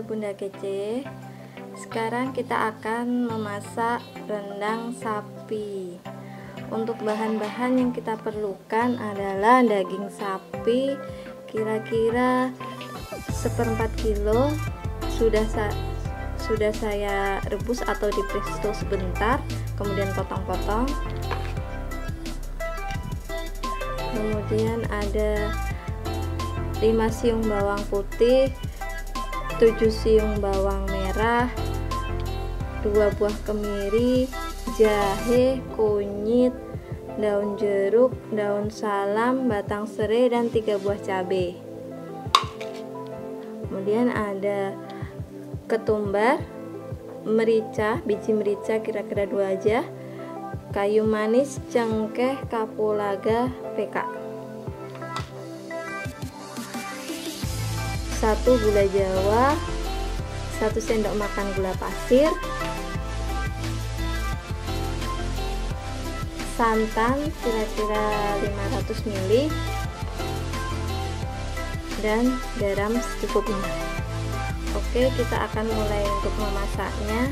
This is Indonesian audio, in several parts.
Bunda Kece. Sekarang kita akan memasak rendang sapi. Untuk bahan-bahan yang kita perlukan adalah daging sapi kira-kira 1/4 kilo. Sudah saya rebus atau di presto sebentar, kemudian potong-potong. Kemudian ada 5 siung bawang putih, 7 siung bawang merah, 2 buah kemiri, jahe, kunyit, daun jeruk, daun salam, batang serai, dan 3 buah cabai. Kemudian ada ketumbar, merica, biji merica kira-kira 2 aja, kayu manis, cengkeh, kapulaga, PK. 1 gula jawa, 1 sendok makan gula pasir, santan kira-kira 500 ml, dan garam secukupnya. Oke, kita akan mulai untuk memasaknya.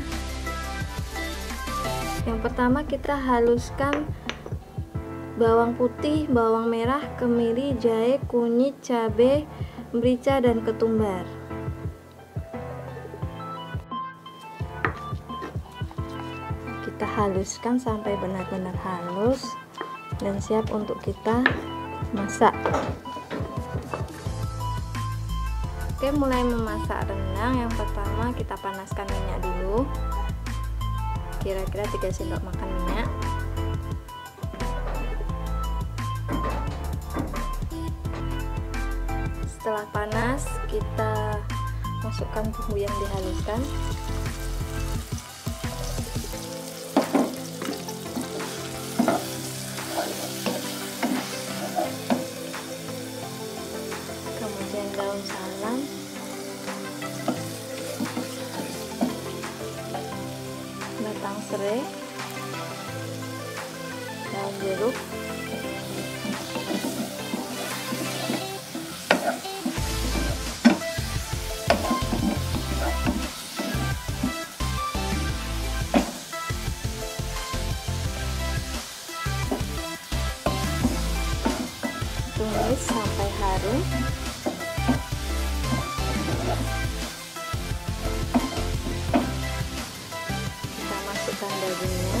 Yang pertama kita haluskan bawang putih, bawang merah, kemiri, jahe, kunyit, cabai, merica, dan ketumbar. Kita haluskan sampai benar-benar halus dan siap untuk kita masak. Oke, mulai memasak rendang. Yang pertama kita panaskan minyak dulu, kira-kira 3 sendok makan minyak. Setelah panas, kita masukkan bumbu yang dihaluskan. Kemudian daun salam, batang serai, daun jeruk, tumis sampai harum. Kita masukkan dagingnya.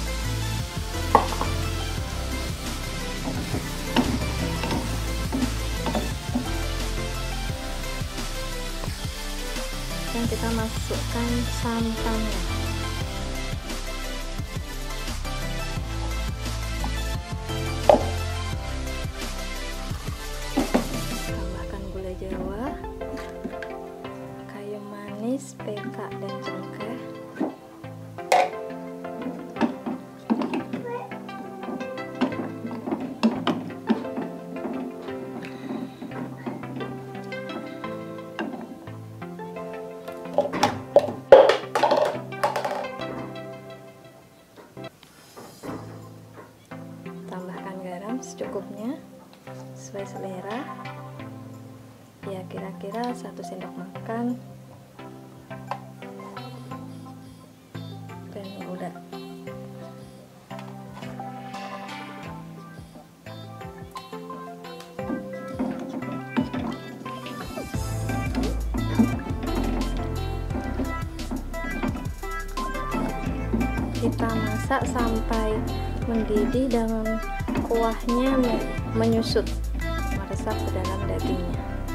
Dan kita masukkan santannya. Jawa, kayu manis, PK, dan cengkeh. Tambahkan garam secukupnya sesuai selera. Ya, kira-kira 1 sendok makan, dan gula. Kita masak sampai mendidih dan kuahnya menyusut, meresap ke dalam dagingnya.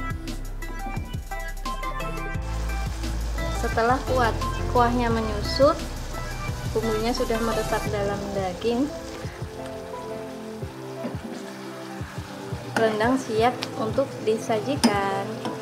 Setelah kuahnya menyusut, bumbunya sudah meresap dalam daging, rendang siap untuk disajikan.